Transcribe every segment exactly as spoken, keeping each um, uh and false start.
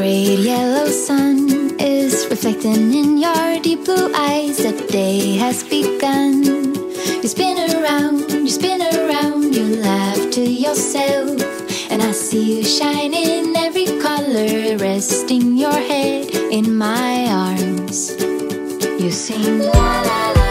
great yellow sun is reflecting in your deep blue eyes. The day has begun. You spin around, you spin around, you laugh to yourself, and I see you shine in every color, resting your head in my arms. You sing la la la.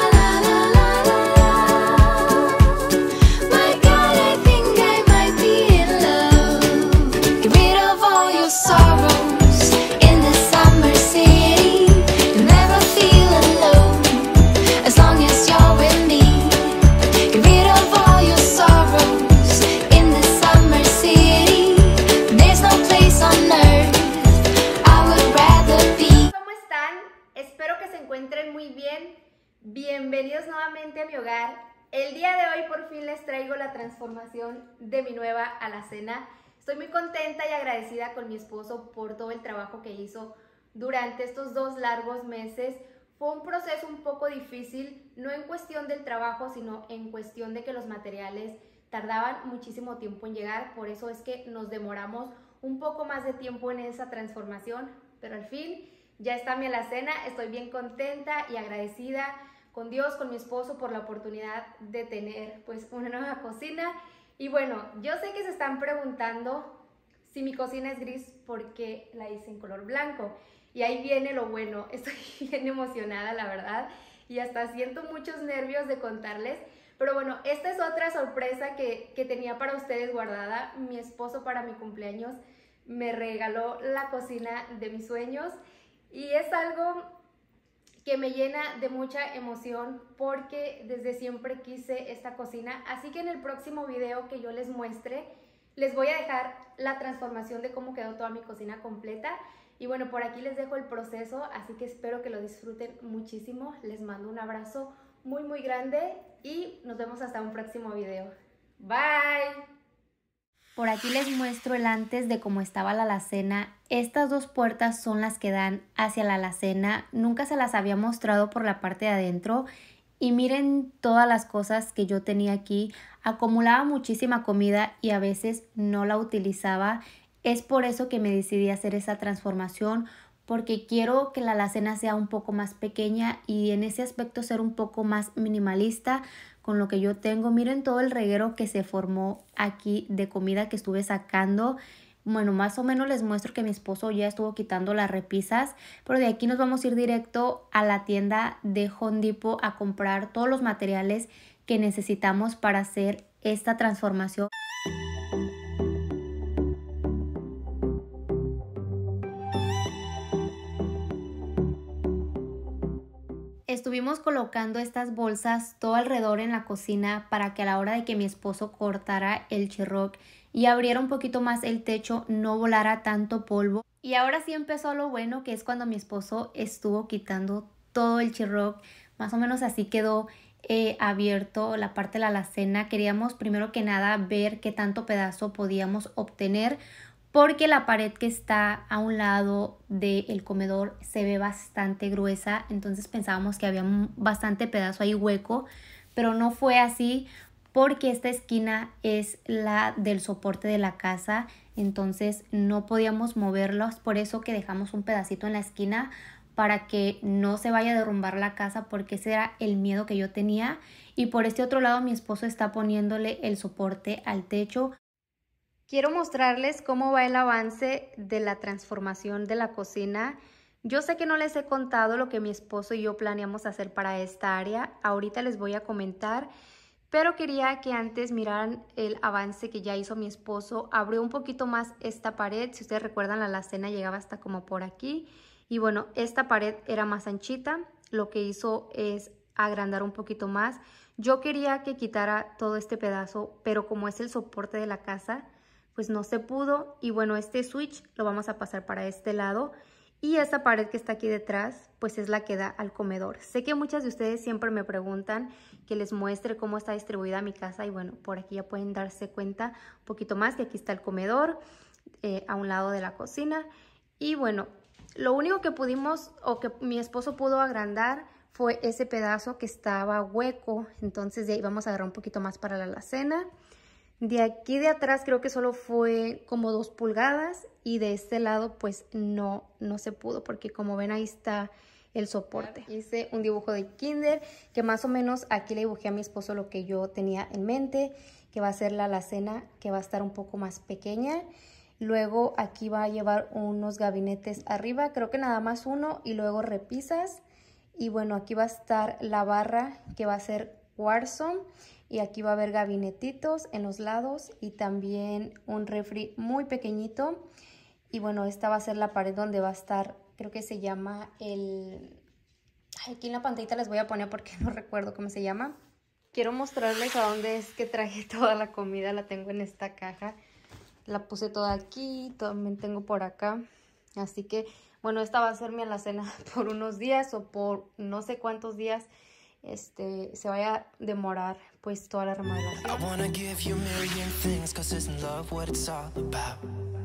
Bienvenidos nuevamente a mi hogar. El día de hoy por fin les traigo la transformación de mi nueva alacena. Estoy muy contenta y agradecida con mi esposo por todo el trabajo que hizo durante estos dos largos meses. Fue un proceso un poco difícil, no en cuestión del trabajo, sino en cuestión de que los materiales tardaban muchísimo tiempo en llegar. Por eso es que nos demoramos un poco más de tiempo en esa transformación, pero al fin ya está mi alacena. Estoy bien contenta y agradecida con Dios, con mi esposo, por la oportunidad de tener pues una nueva cocina. Y bueno, yo sé que se están preguntando si mi cocina es gris porque la hice en color blanco. Y ahí viene lo bueno, estoy bien emocionada, la verdad, y hasta siento muchos nervios de contarles. Pero bueno, esta es otra sorpresa que, que tenía para ustedes guardada. Mi esposo para mi cumpleaños me regaló la cocina de mis sueños y es algo que me llena de mucha emoción porque desde siempre quise esta cocina. Así que en el próximo video que yo les muestre, les voy a dejar la transformación de cómo quedó toda mi cocina completa. Y bueno, por aquí les dejo el proceso, así que espero que lo disfruten muchísimo. Les mando un abrazo muy muy grande y nos vemos hasta un próximo video. Bye. Por aquí les muestro el antes de cómo estaba la alacena. Estas dos puertas son las que dan hacia la alacena. Nunca se las había mostrado por la parte de adentro. Y miren todas las cosas que yo tenía aquí. Acumulaba muchísima comida y a veces no la utilizaba. Es por eso que me decidí a hacer esa transformación, porque quiero que la alacena sea un poco más pequeña y en ese aspecto ser un poco más minimalista con lo que yo tengo. Miren todo el reguero que se formó aquí de comida que estuve sacando. Bueno, más o menos les muestro que mi esposo ya estuvo quitando las repisas, pero de aquí nos vamos a ir directo a la tienda de Home Depot a comprar todos los materiales que necesitamos para hacer esta transformación. Estuvimos colocando estas bolsas todo alrededor en la cocina para que a la hora de que mi esposo cortara el chirroc y abriera un poquito más el techo no volara tanto polvo. Y ahora sí empezó lo bueno, que es cuando mi esposo estuvo quitando todo el chirroc. Más o menos así quedó eh, abierto la parte de la alacena. Queríamos primero que nada ver qué tanto pedazo podíamos obtener, porque la pared que está a un lado del comedor se ve bastante gruesa, entonces pensábamos que había bastante pedazo ahí hueco, pero no fue así porque esta esquina es la del soporte de la casa, entonces no podíamos moverlos, por eso que dejamos un pedacito en la esquina para que no se vaya a derrumbar la casa, porque ese era el miedo que yo tenía. Y por este otro lado mi esposo está poniéndole el soporte al techo. Quiero mostrarles cómo va el avance de la transformación de la cocina. Yo sé que no les he contado lo que mi esposo y yo planeamos hacer para esta área. Ahorita les voy a comentar, pero quería que antes miraran el avance que ya hizo mi esposo. Abrió un poquito más esta pared. Si ustedes recuerdan, la alacena llegaba hasta como por aquí. Y bueno, esta pared era más anchita. Lo que hizo es agrandar un poquito más. Yo quería que quitara todo este pedazo, pero como es el soporte de la casa, pues no se pudo. Y bueno, este switch lo vamos a pasar para este lado. Y esta pared que está aquí detrás, pues es la que da al comedor. Sé que muchas de ustedes siempre me preguntan que les muestre cómo está distribuida mi casa. Y bueno, por aquí ya pueden darse cuenta un poquito más que aquí está el comedor, eh, a un lado de la cocina. Y bueno, lo único que pudimos o que mi esposo pudo agrandar fue ese pedazo que estaba hueco. Entonces de ahí vamos a agarrar un poquito más para la alacena. De aquí de atrás creo que solo fue como dos pulgadas y de este lado pues no, no se pudo porque como ven ahí está el soporte. Hice un dibujo de kinder que más o menos aquí le dibujé a mi esposo lo que yo tenía en mente, que va a ser la alacena, que va a estar un poco más pequeña. Luego aquí va a llevar unos gabinetes arriba, creo que nada más uno, y luego repisas. Y bueno, aquí va a estar la barra que va a ser Warzone. Y aquí va a haber gabinetitos en los lados y también un refri muy pequeñito. Y bueno, esta va a ser la pared donde va a estar, creo que se llama el... Ay, aquí en la pantallita les voy a poner porque no recuerdo cómo se llama. Quiero mostrarles a dónde es que traje toda la comida, la tengo en esta caja. La puse toda aquí, también tengo por acá. Así que, bueno, esta va a ser mi alacena por unos días o por no sé cuántos días este, se vaya a demorar pues toda la remodelación. I wanna give you a million things, 'cause isn't love what it's all about?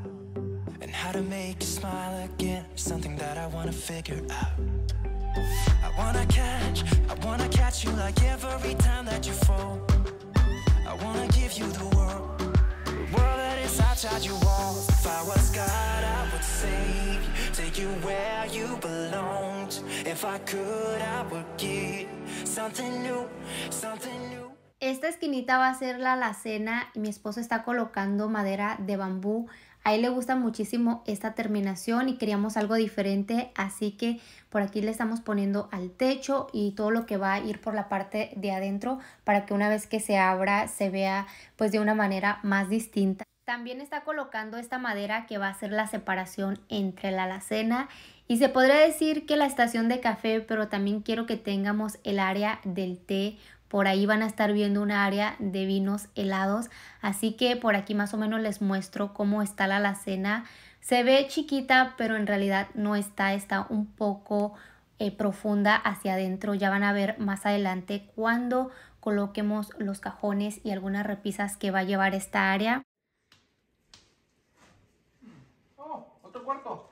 And how to make you smile again, something that I wanna figure out. I wanna catch, I wanna catch you like every time that you fall. I wanna give you the world, the world that is outside your walls. If I was God, I would save you, take you where you belonged. If I could, I would give something new, something new. Esta esquinita va a ser la alacena y mi esposo está colocando madera de bambú. A él le gusta muchísimo esta terminación y queríamos algo diferente, así que por aquí le estamos poniendo al techo y todo lo que va a ir por la parte de adentro para que una vez que se abra se vea pues de una manera más distinta. También está colocando esta madera que va a ser la separación entre la alacena y se podría decir que la estación de café, pero también quiero que tengamos el área del té. Por ahí van a estar viendo un área de vinos helados, así que por aquí más o menos les muestro cómo está la alacena. Se ve chiquita, pero en realidad no está, está un poco eh, profunda hacia adentro. Ya van a ver más adelante cuando coloquemos los cajones y algunas repisas que va a llevar esta área. Oh, otro cuarto.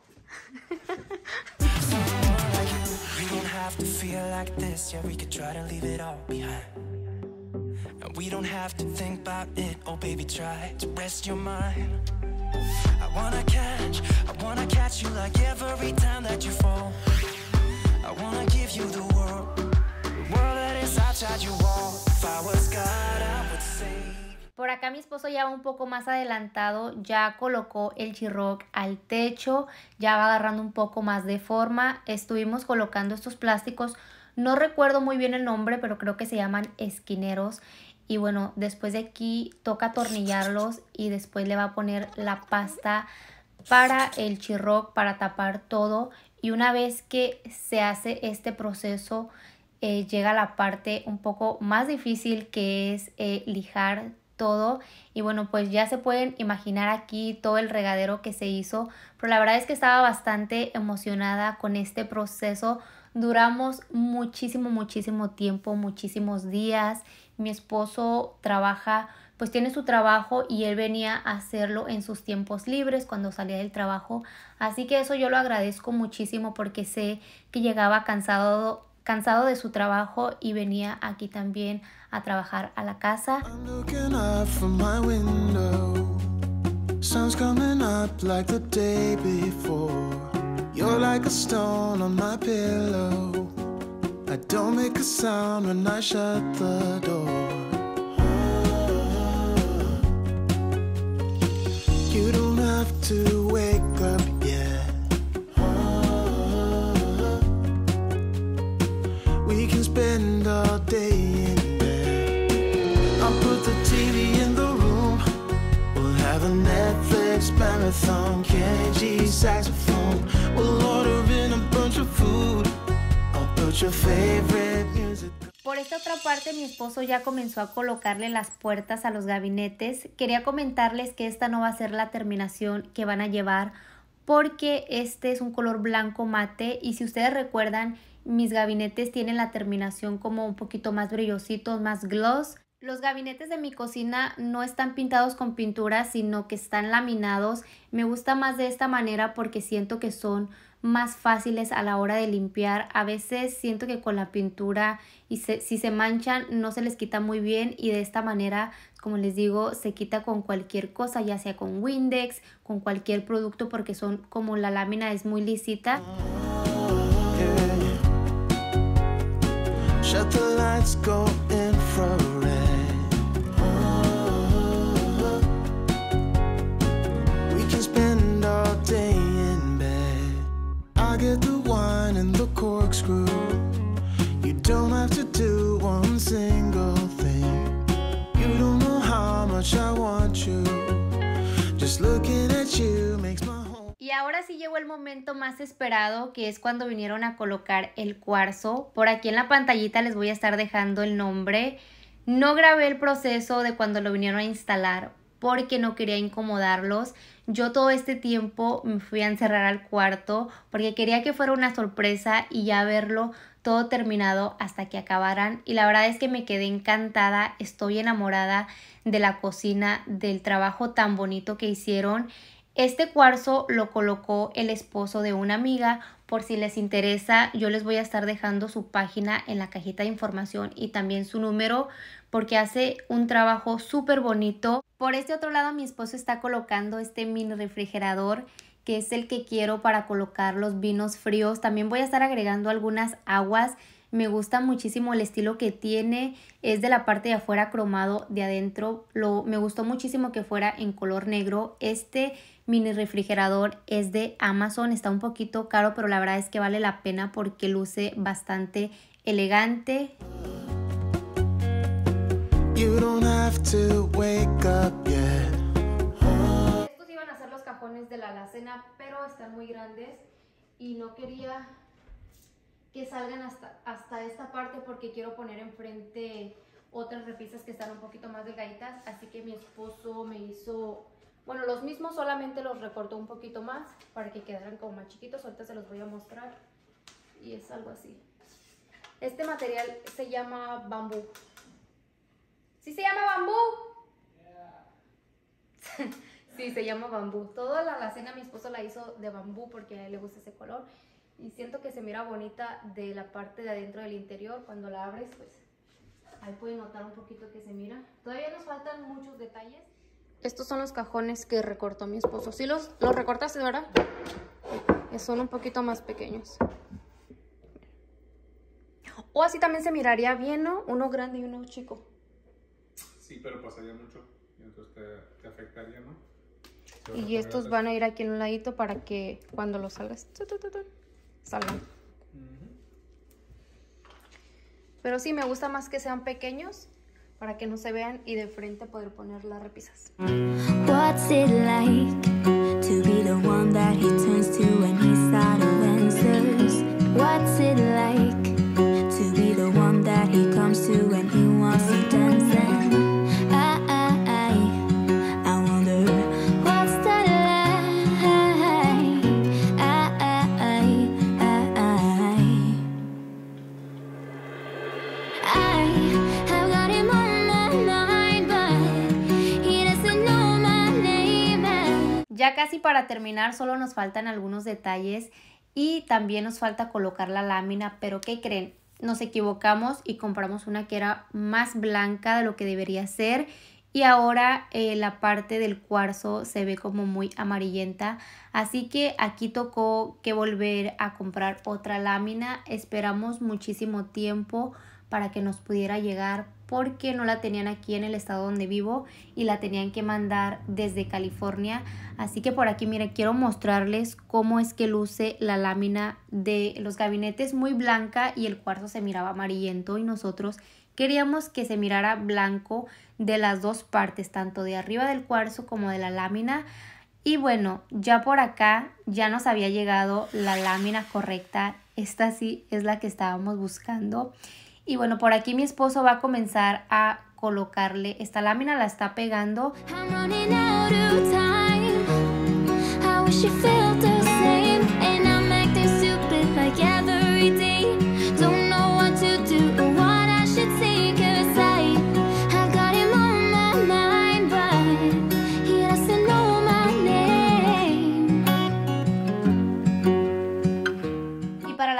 We don't have to feel like this, yeah, we could try to leave it all behind. And we don't have to think about it, oh baby, try to rest your mind. I wanna catch, I wanna catch you like every time that you fall. I wanna give you the world, the world that is outside your wall. If I was God, I would say. Por acá mi esposo ya va un poco más adelantado, ya colocó el G-Rock al techo, ya va agarrando un poco más de forma. Estuvimos colocando estos plásticos, no recuerdo muy bien el nombre, pero creo que se llaman esquineros. Y bueno, después de aquí toca atornillarlos y después le va a poner la pasta para el G-Rock para tapar todo. Y una vez que se hace este proceso, eh, llega la parte un poco más difícil que es eh, lijar todo. Y bueno, pues ya se pueden imaginar aquí todo el regadero que se hizo, pero la verdad es que estaba bastante emocionada con este proceso. Duramos muchísimo, muchísimo tiempo, muchísimos días. Mi esposo trabaja, pues tiene su trabajo y él venía a hacerlo en sus tiempos libres cuando salía del trabajo. Así que eso yo lo agradezco muchísimo porque sé que llegaba cansado cansado de su trabajo y venía aquí también a trabajar a la casa. I'm looking up from my window. Sun's coming up like the day before. You're like a stone on my pillow. I don't make a sound when I shut the door. You don't have to wake up yet. We can spend all day in bed. I'll put the T V in the room. We'll have a Netflix marathon. Kenny G saxophone. We'll order in a bunch of food. I'll put your favorite music. Por esta otra parte, mi esposo ya comenzó a colocarle las puertas a los gabinetes. Quería comentarles que esta no va a ser la terminación que van a llevar porque este es un color blanco mate y si ustedes recuerdan, mis gabinetes tienen la terminación como un poquito más brillositos, más gloss. Los gabinetes de mi cocina no están pintados con pintura, sino que están laminados. Me gusta más de esta manera porque siento que son más fáciles a la hora de limpiar. A veces siento que con la pintura y se, si se manchan no se les quita muy bien, y de esta manera, como les digo, se quita con cualquier cosa, ya sea con Windex, con cualquier producto, porque son como la lámina es muy lisita. Shut the lights, go infrared. Oh, we can spend all day in bed. I get the wine and the corkscrew. You don't have to do one single thing. You don't know how much I want you. Just looking at you makes my home. Y ahora sí llegó el momento más esperado, que es cuando vinieron a colocar el cuarzo. Por aquí en la pantallita les voy a estar dejando el nombre. No grabé el proceso de cuando lo vinieron a instalar porque no quería incomodarlos. Yo todo este tiempo me fui a encerrar al cuarto porque quería que fuera una sorpresa y ya verlo todo terminado hasta que acabaran. Y la verdad es que me quedé encantada, estoy enamorada de la cocina, del trabajo tan bonito que hicieron. Este cuarzo lo colocó el esposo de una amiga. Por si les interesa, yo les voy a estar dejando su página en la cajita de información y también su número, porque hace un trabajo súper bonito. Por este otro lado, mi esposo está colocando este mini refrigerador, que es el que quiero para colocar los vinos fríos. También voy a estar agregando algunas aguas. Me gusta muchísimo el estilo que tiene. Es de la parte de afuera cromado, de adentro lo, me gustó muchísimo que fuera en color negro. Este mini refrigerador es de Amazon, está un poquito caro, pero la verdad es que vale la pena porque luce bastante elegante. You don't have to wake up yet. Estos iban a ser los cajones de la alacena, pero están muy grandes y no quería que salgan hasta, hasta esta parte porque quiero poner enfrente otras repisas que están un poquito más delgaditas. Así que mi esposo me hizo, bueno, los mismos, solamente los recortó un poquito más para que quedaran como más chiquitos. Ahorita se los voy a mostrar y es algo así. Este material se llama bambú. ¿Sí se llama bambú? Yeah. Sí, se llama bambú. Toda la alacena mi esposo la hizo de bambú porque a él le gusta ese color. Y siento que se mira bonita de la parte de adentro del interior. Cuando la abres, pues ahí pueden notar un poquito que se mira. Todavía nos faltan muchos detalles. Estos son los cajones que recortó mi esposo. ¿Sí los, los recortaste, verdad? Son un poquito más pequeños. O así también se miraría bien, ¿no? Uno grande y uno chico. Sí, pero pasaría mucho. Y entonces te, te afectaría, ¿no? Y estos van a ir aquí en un ladito para que cuando los salgas, tu, tu, tu, tu, salgan. Uh-huh. Pero sí, me gusta más que sean pequeños para que no se vean y de frente poder poner las repisas. What's it like to be the one that he turns to when he's out of answers? What's it like to be the one that he comes to when he wants to dance? And I, I, I, I wonder what's that like? I, I, I, I, I have got him on my mind, but he doesn't know my name. And ya casi para terminar, solo nos faltan algunos detalles y también nos falta colocar la lámina, pero ¿qué creen? Nos equivocamos y compramos una que era más blanca de lo que debería ser y ahora eh, la parte del cuarzo se ve como muy amarillenta, así que aquí tocó que volver a comprar otra lámina. Esperamos muchísimo tiempo para que nos pudiera llegar porque no la tenían aquí en el estado donde vivo y la tenían que mandar desde California. Así que por aquí, miren, quiero mostrarles cómo es que luce la lámina de los gabinetes, muy blanca y el cuarzo se miraba amarillento y nosotros queríamos que se mirara blanco de las dos partes, tanto de arriba del cuarzo como de la lámina. Y bueno, ya por acá ya nos había llegado la lámina correcta. Esta sí es la que estábamos buscando. Y bueno, por aquí mi esposo va a comenzar a colocarle esta lámina, la está pegando. I'm running out of time. I wish you felt the same. And I'm acting stupid like every day. Don't know what to do or what I should say. 'Cause I have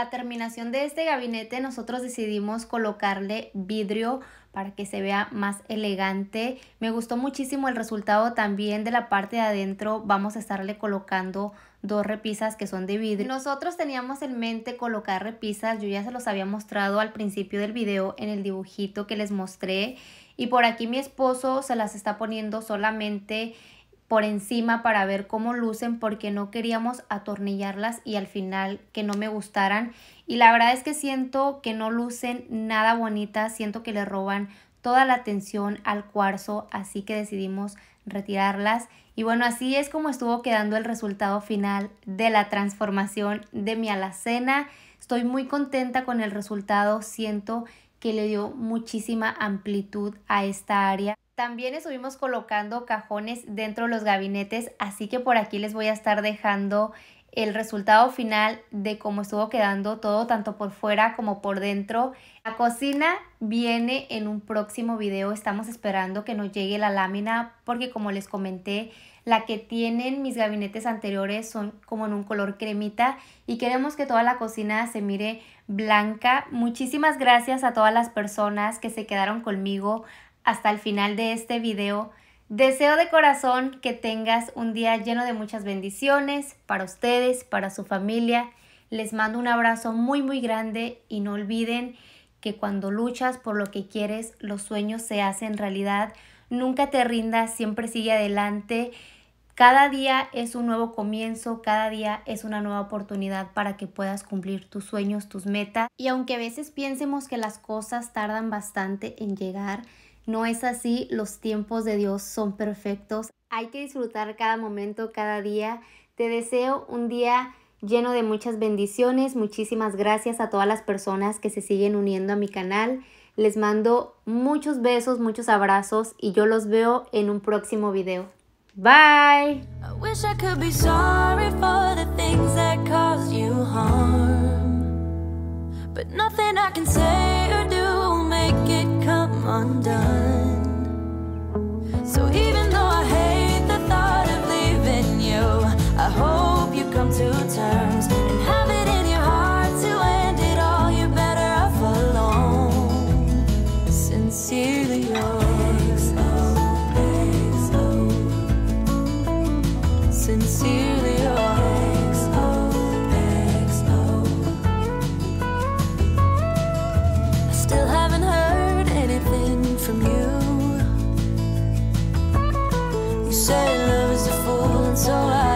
la terminación de este gabinete nosotros decidimos colocarle vidrio para que se vea más elegante. Me gustó muchísimo el resultado también de la parte de adentro. Vamos a estarle colocando dos repisas que son de vidrio. Nosotros teníamos en mente colocar repisas, yo ya se los había mostrado al principio del video en el dibujito que les mostré, y por aquí mi esposo se las está poniendo solamente por encima para ver cómo lucen, porque no queríamos atornillarlas y al final que no me gustaran. Y la verdad es que siento que no lucen nada bonitas, siento que le roban toda la atención al cuarzo, así que decidimos retirarlas. Y bueno, así es como estuvo quedando el resultado final de la transformación de mi alacena. Estoy muy contenta con el resultado, siento que le dio muchísima amplitud a esta área. También estuvimos colocando cajones dentro de los gabinetes, así que por aquí les voy a estar dejando el resultado final de cómo estuvo quedando todo, tanto por fuera como por dentro. La cocina viene en un próximo video, estamos esperando que nos llegue la lámina porque, como les comenté, la que tienen mis gabinetes anteriores son como en un color cremita y queremos que toda la cocina se mire blanca. Muchísimas gracias a todas las personas que se quedaron conmigo hasta el final de este video. Deseo de corazón que tengas un día lleno de muchas bendiciones para ustedes, para su familia. Les mando un abrazo muy muy grande y no olviden que cuando luchas por lo que quieres, los sueños se hacen realidad. Nunca te rindas, siempre sigue adelante. Cada día es un nuevo comienzo, cada día es una nueva oportunidad para que puedas cumplir tus sueños, tus metas. Y aunque a veces piensemos que las cosas tardan bastante en llegar, no es así, los tiempos de Dios son perfectos. Hay que disfrutar cada momento, cada día. Te deseo un día lleno de muchas bendiciones. Muchísimas gracias a todas las personas que se siguen uniendo a mi canal. Les mando muchos besos, muchos abrazos y yo los veo en un próximo video. Bye! I wish I could be sorry for the things that caused you harm, but nothing I can say or do will make it come undone. So even though I hate the thought of leaving you, I hope you come to terms and have it in your heart to end it all. You're better off alone. Sincerely yours. Sincerely yours. I still haven't heard anything from you. You say love is a fool, and so I